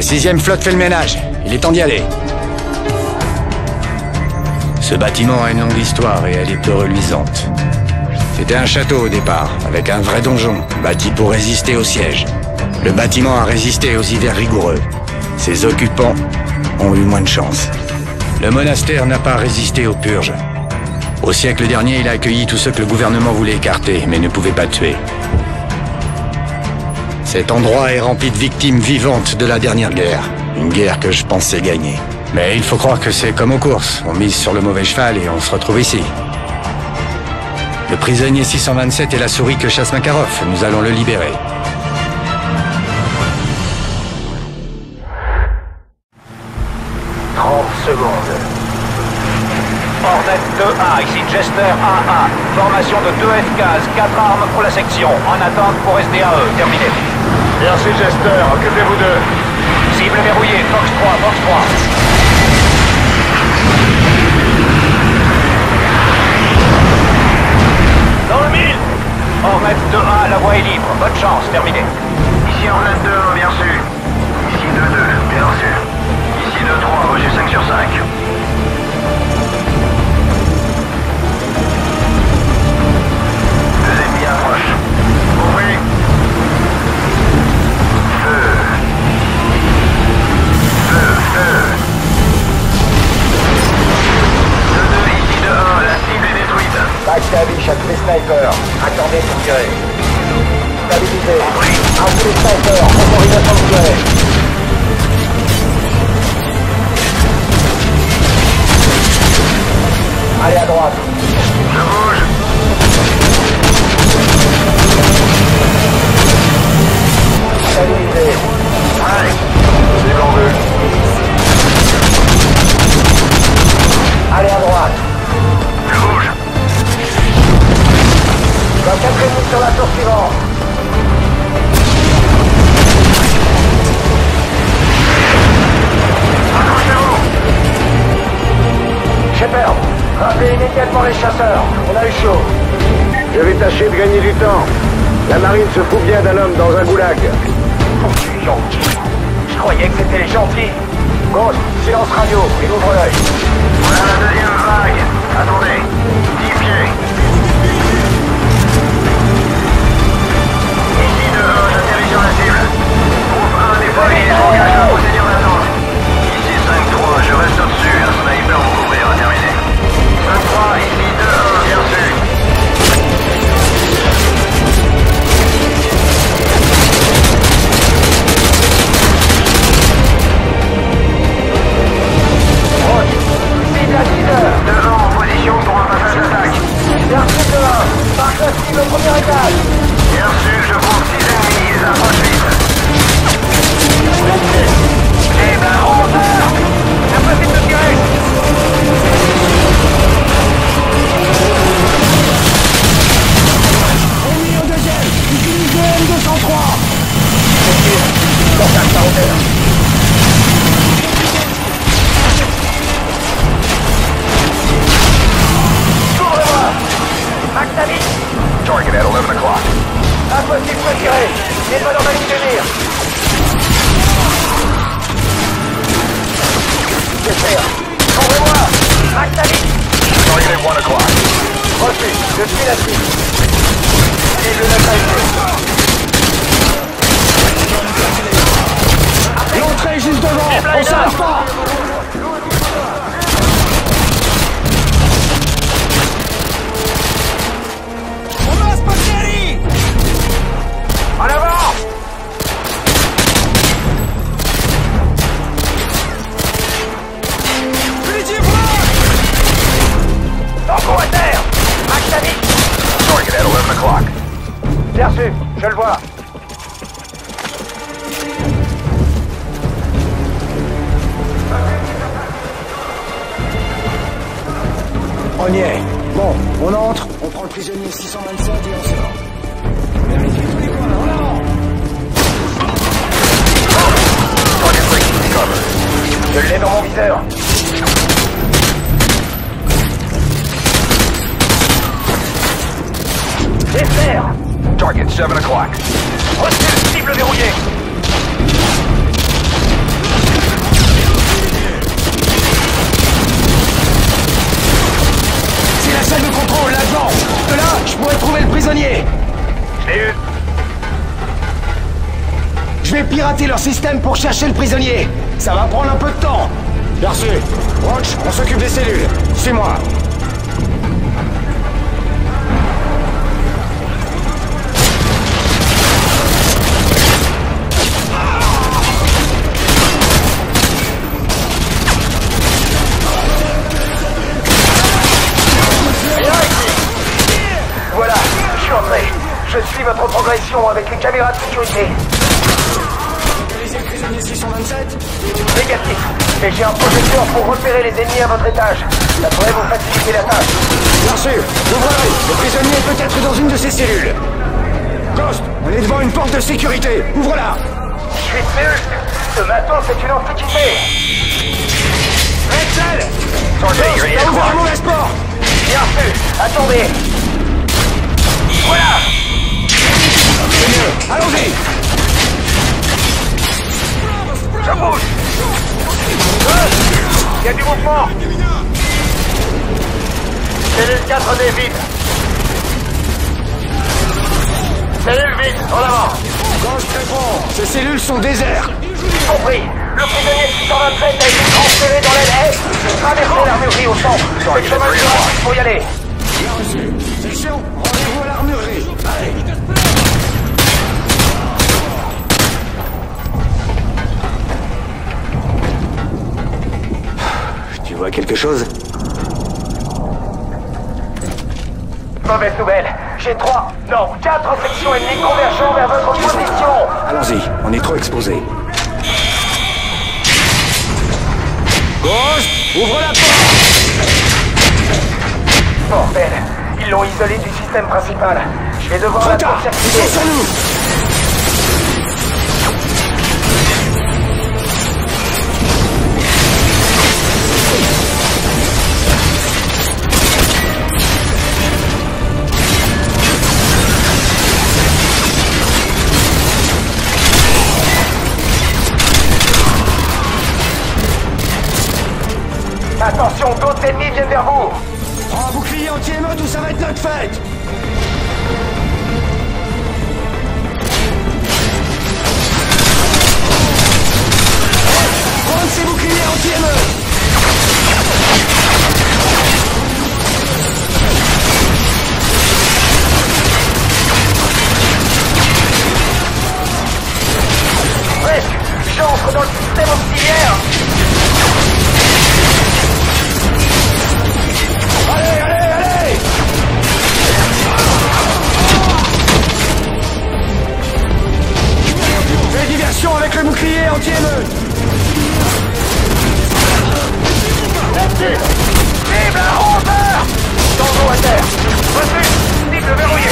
La 6e flotte fait le ménage. Il est temps d'y aller. Ce bâtiment a une longue histoire et elle est peu reluisante. C'était un château au départ, avec un vrai donjon, bâti pour résister au siège. Le bâtiment a résisté aux hivers rigoureux. Ses occupants ont eu moins de chance. Le monastère n'a pas résisté aux purges. Au siècle dernier, il a accueilli tous ceux que le gouvernement voulait écarter, mais ne pouvait pas tuer. Cet endroit est rempli de victimes vivantes de la dernière guerre. Une guerre que je pensais gagner. Mais il faut croire que c'est comme aux courses. On mise sur le mauvais cheval et on se retrouve ici. Le prisonnier 627 est la souris que chasse Makarov. Nous allons le libérer. Secondes. Hornet 2A, ici Jester AA. Formation de 2 F-15, 4 armes pour la section. En attente pour SDAE. Terminé. Merci Jester, occupez-vous d'eux. Cible verrouillée, Fox 3, Fox 3. Dans le mille. Hornet 2A, la voie est libre. Bonne chance, terminé. Ici Hornet 2, bien reçu. Ici 2-2, bien reçu. Ici 2-3, reçu 5 sur 5. Deux ennemis approchent. Compris. Feu. Feu. 2-2, ici 2-1, la cible est détruite. Backstabbing, chaque les snipers. Attendez pour tirer. Stabilisé. À tous les snipers, autorisation de tirer. Allez à droite. Je bouge. Stabilisé. Allez. C'est en vue. Allez à droite. Je bouge. Dans 4 minutes sur la tour suivante. Accrochez-vous. Shepard, rappelez immédiatement les chasseurs. On a eu chaud. Je vais tâcher de gagner du temps. La marine se fout bien d'un homme dans un goulag. Gentil. Je croyais que c'était les gentils. Ghost, silence radio, il ouvre l'œil. Voilà la deuxième vague. Attendez. 10 pieds. Ici 2-1, j'atterris sur la cible. Groupe 1 déployé, j'engage la procédure d'attente. Ici 5-3, je reste au-dessus. Un sniper vous couvrira, terminé. 5-3, ici 2-1, bien reçu. Cible à 10 heures. 2-1 en position pour un passage d'attaque. Merci de 1. Marque la cible au premier étage. Bien reçu, je compte 6 ennemis, ils approchent vite. Cible à 11 heures. Impossible de tirer. Ennemi au deuxième. Utilisez M203. Contact par hauteur. Actavis. Target at 11 o'clock. Impossible de tirer. Il va dans ma ligne de mire. J'espère. Ouvrez-moi. Actavis. Target at 1 o'clock. Reçu. Je suis la cible. Cible neutralisée. L'entrée juste devant. On s'arrête pas. En avant! Tango à terre! Actavis! Target at 11 o'clock. Bien reçu, je le vois. On y est. Bon, on entre, on prend le prisonnier 627 et on se lance. Vérifiez tous les coins, en avant! Target breaking cover. Je l'ai dans mon viseur. J'espère. Target 7 o'clock. Reçu, cible verrouillée. pirater leur système pour chercher le prisonnier. Ça va prendre un peu de temps. Bien reçu. Roach, on s'occupe des cellules. Suis-moi. Voilà, je suis entré. Je suis votre progression avec les caméras de sécurité. Les prisonniers 627 ? Négatif. Mais j'ai un projecteur pour repérer les ennemis à votre étage. Ça pourrait vous faciliter la tâche. Bien sûr, ouvrez-le. Le prisonnier est peut-être dans une de ces cellules. Ghost, on est devant une porte de sécurité. Ouvre-la. Je suis Hulk. Ce matos c'est une antiquité. Rachel, Soldat, t'as ouvert la mauvaise porte. bien reçu. Attendez. Voilà. C'est mieux, allons-y. Je bouge. Il y a du mouvement. Cellule 4D vide. Cellule vide, en avant. Ghost répond. Ces cellules sont désertes. Compris. Le prisonnier 627 a été transféré dans l'aile est. Traversez l'armurerie au centre. C'est le chemin du droit. Faut y aller. Bien reçu. Section, rendez-vous à l'armurerie. Allez. Tu vois quelque chose? Mauvaise nouvelle. J'ai 3, non, 4 sections ennemies convergeant vers votre position. Allons-y, on est trop exposé. Ghost, ouvre la porte! Bordel. Ils l'ont isolé du système principal. Je vais devoir la Retard! Ils court-circuiter. sont sur nous! Attention, d'autres ennemis viennent vers vous. Prends un bouclier anti-émeute ou ça va être notre fête! Prends ces boucliers anti-émeute! Presque. J'entre dans le système auxiliaire. Allez, allez, allez! Fais diversion avec le bouclier anti-émeute! Là-dessus. Cible à 11h. Tango à terre. Reçu. Cible verrouillée.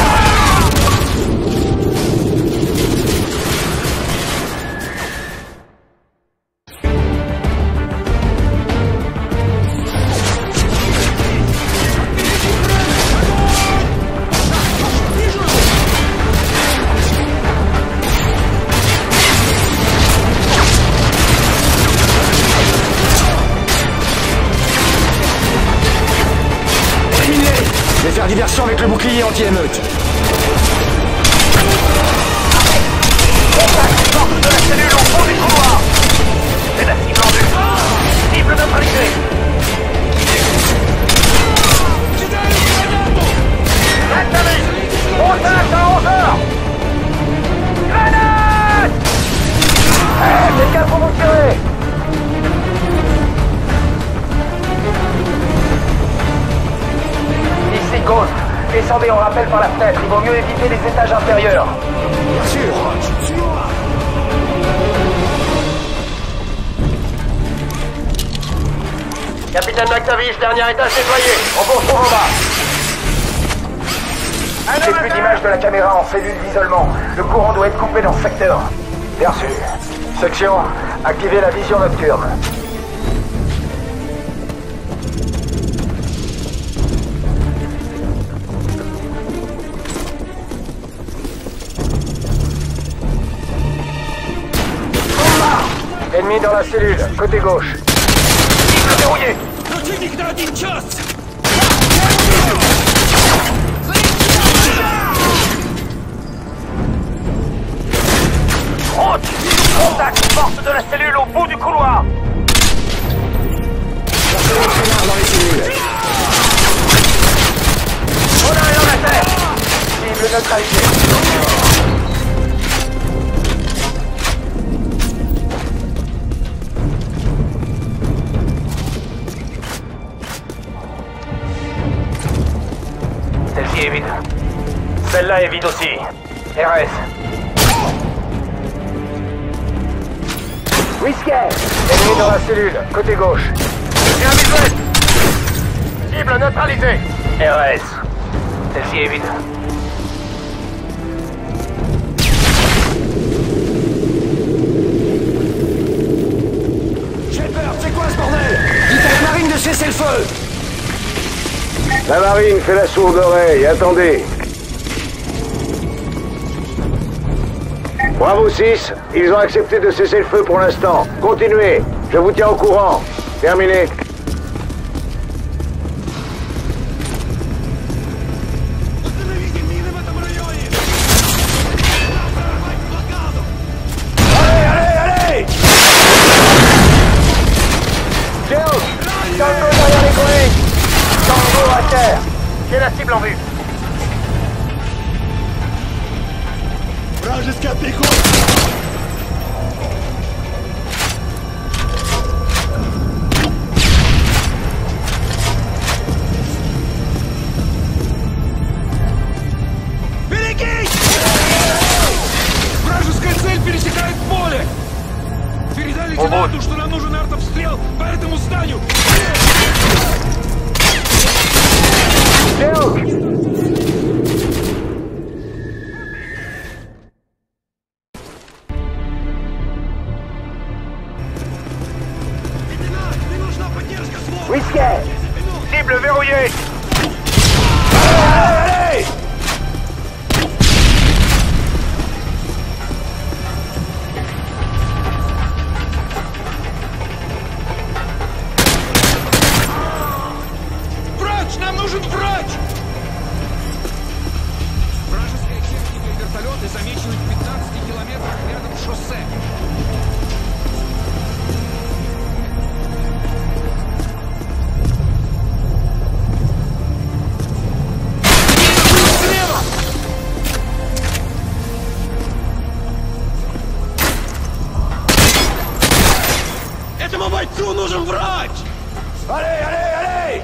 Je vais faire diversion avec le bouclier anti-émeute. Contact. Porte de la cellule au fond du couloir. C'est la cible en vue. Cible neutralisée. Entamé. Contact à 11h. Grenade. Quelqu'un pour vous tirer. Ici Ghost. Descendez en rappel par la fenêtre. Il vaut mieux éviter les étages inférieurs. Bien sûr! Suis-moi! Capitaine McTavish, dernier étage nettoyé. On vous retrouve en bas. J'ai plus d'image de la caméra en cellule d'isolement. Le courant doit être coupé dans ce secteur. Bien sûr. Section, activez la vision nocturne. Ennemi dans la cellule, côté gauche. Cible verrouillé. Route. Contact, force de la cellule au bout du couloir. Dans les cellules. On a un homme à terre. Cible neutralisée. Celle-ci est vide. Celle-là est vide aussi. RS. Whiskey. Ennemi dans la cellule, côté gauche. Bien visuel. Cible neutralisée. RS. Celle-ci est vide. J'ai peur, c'est quoi ce bordel? Dites à la marine de cesser le feu. La marine fait la sourde oreille, attendez. Bravo 6, ils ont accepté de cesser le feu pour l'instant. Continuez, je vous tiens au courant. Terminé. Allez! Tango derrière les collègues. Tango à terre. J'ai la cible en vue. Вражеская пехота! Берегись! Вражеская цель пересекает поле! Передай лейтенанту, что нам нужен артобстрел по этому зданию! Whiskey! Cible verrouillée. Allez! Врач! Нам нужен врач! Вражеская техника и вертолеты замечены в 15 километрах рядом с шоссе. Этому бойцу нужен врач! Allez!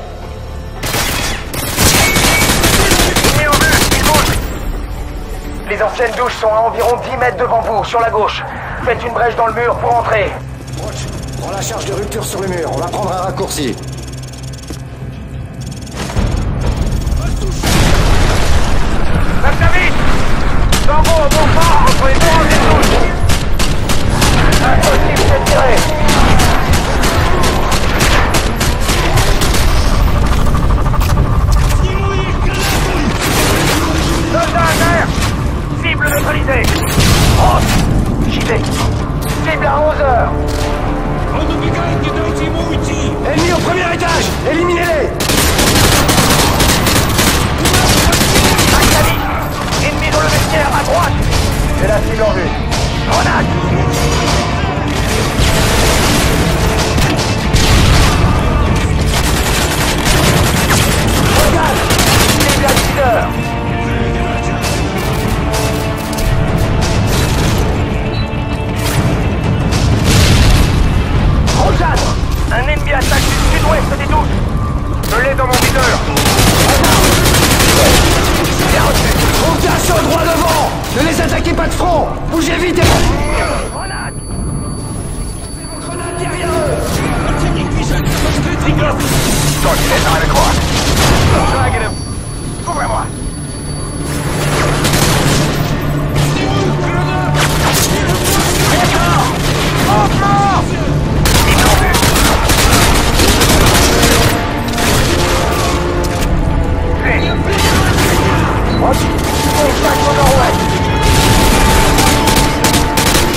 Ennemi en vue, il bouge. Les anciennes douches sont à environ 10 mètres devant vous, sur la gauche. Faites une brèche dans le mur pour entrer. Roach, prends la charge de rupture sur le mur, on va prendre un raccourci. Maxavis! Tango au bon phare entre les deux anciennes douches. Impossible de tirer. Soldat à terre! Cible neutralisée! Roche! JD! Cible à 11h! Он убегает, не дайте ему уйти! Ennemis au premier étage! Éliminez-les! Maxavis! Ennemi dans le vestiaire à droite! J'ai la cible en vue. Grenade! Regarde! Cible à 10h! Rougeâtre! Un ennemi attaque du sud-ouest des douches! Je l'ai dans mon viseur! Bien reçu! Montez à chaud droit devant! Ne les attaquez pas de front! Bougez vite et... Grenade! Grenade derrière eux! Nico! Toi, tu laisses avec moi! Drague-le! Couvrez-moi! D'accord! Mouvement! Ils l'ont vu! Hey! Roche! Contact au nord-ouest!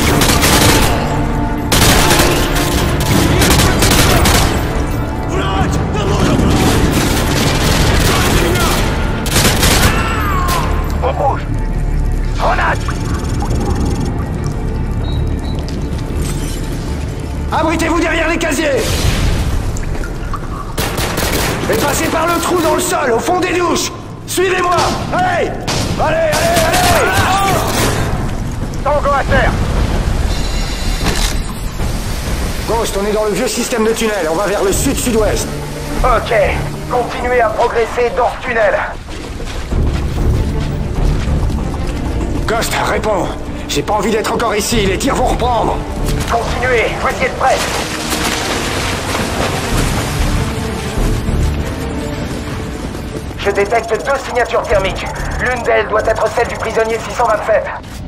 Abritez-vous derrière les casiers. Et passez par le trou dans le sol, au fond des douches. Suivez-moi. Allez. Allez. Tango à terre. Ghost, on est dans le vieux système de tunnel. On va vers le sud-sud-ouest. Ok, continuez à progresser dans ce tunnel. Ghost, réponds. J'ai pas envie d'être encore ici. Les tirs vont reprendre. Continuez, vous y êtes prêts. Je détecte 2 signatures thermiques. L'une d'elles doit être celle du prisonnier 627.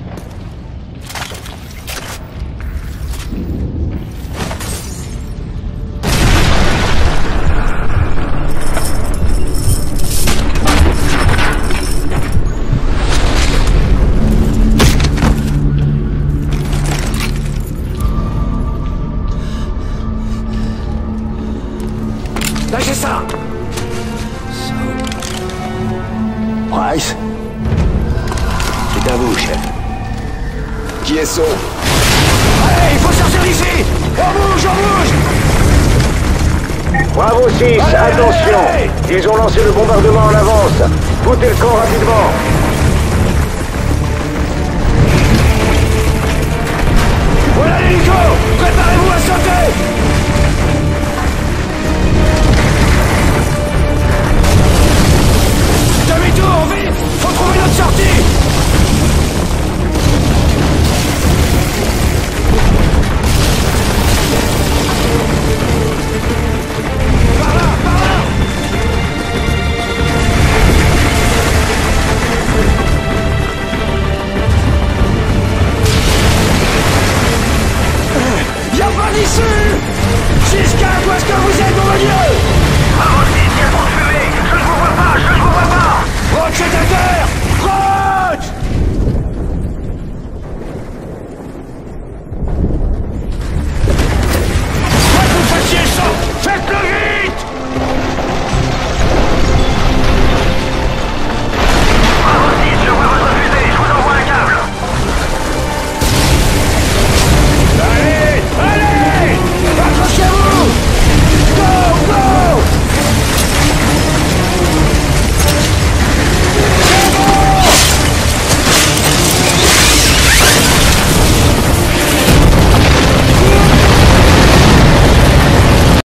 Lâchez ça. Price. C'est à vous, chef. Qui est ce? Allez, il faut sortir d'ici. On bouge. Bravo 6, attention. Ils ont lancé le bombardement en avance. Foutez le camp rapidement. Voilà l'hélico. Préparez-vous à sauter. Demi-tour, vite. Faut trouver notre sortie. Par là. Y'a pas d'issue. 6-4, où est-ce que vous êtes, mon Dieu? À vos 6, il y a trop de fumée. Je ne vous vois pas. Roche est à terre.